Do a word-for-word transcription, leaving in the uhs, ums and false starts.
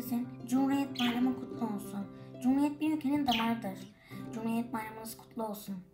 Herkesin Cumhuriyet Bayramı kutlu olsun. Cumhuriyet bir ülkenin damarıdır. Cumhuriyet Bayramınız kutlu olsun.